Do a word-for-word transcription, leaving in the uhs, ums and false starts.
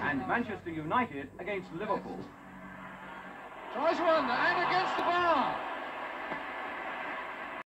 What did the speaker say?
and Manchester United against Liverpool. Tries one, and against the bar.